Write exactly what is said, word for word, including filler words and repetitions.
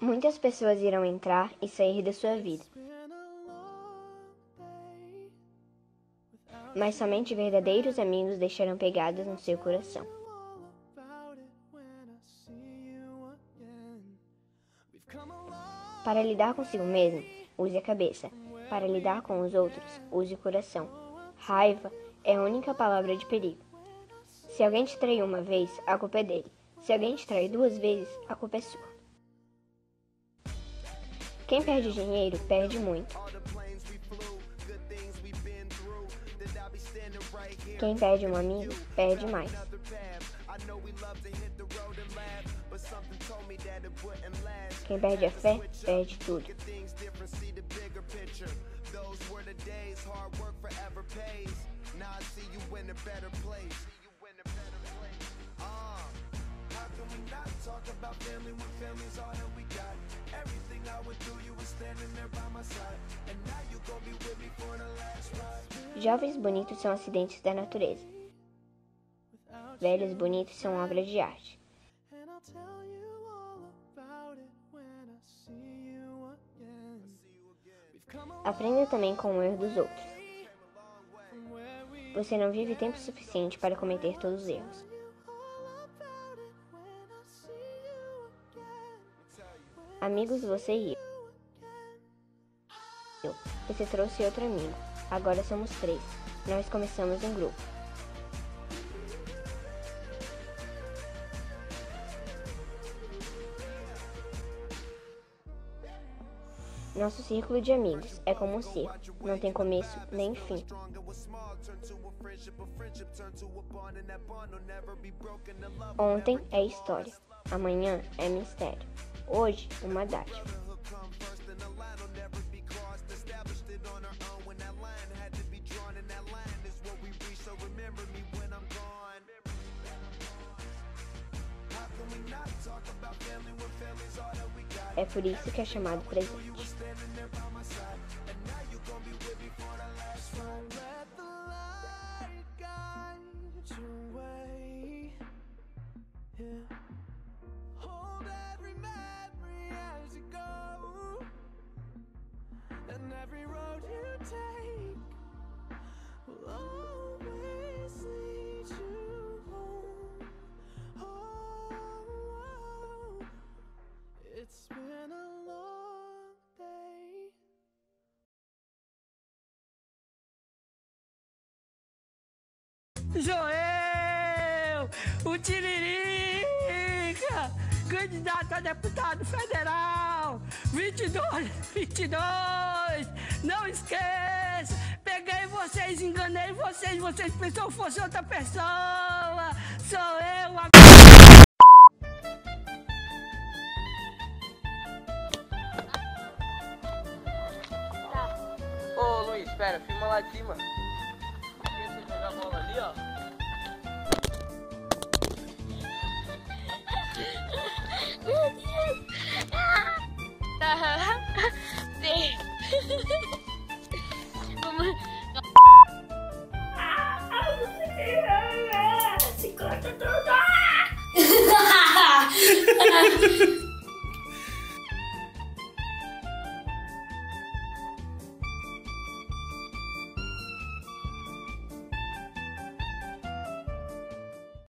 Muitas pessoas irão entrar e sair da sua vida, mas somente verdadeiros amigos deixarão pegadas no seu coração. Para lidar consigo mesmo, use a cabeça. Para lidar com os outros, use o coração. Raiva é a única palavra de perigo. Se alguém te traiu uma vez, a culpa é dele. Se alguém te trai duas vezes, a culpa é sua. Quem perde dinheiro, perde muito. Quem perde um amigo, perde mais. Quem perde a fé, perde tudo. Jovens bonitos são acidentes da natureza. Velhos bonitos são obras de arte. Aprenda também com o erro dos outros. Você não vive tempo suficiente para cometer todos os erros. Amigos, você riu. Você trouxe outro amigo. Agora somos três. Nós começamos um grupo. Nosso círculo de amigos é como um circo, não tem começo nem fim. Ontem é história, amanhã é mistério, hoje uma dádiva. É por isso que é chamado presente. Sou eu, o Tiririca, candidato a deputado federal, vinte e dois, vinte e dois, não esqueça, peguei vocês, enganei vocês, vocês pensaram que fosse outra pessoa, sou eu a... Ô Luiz, espera, filma lá de cima. Você joga a bola ali, ó. Meu Deus! Ah! Sim.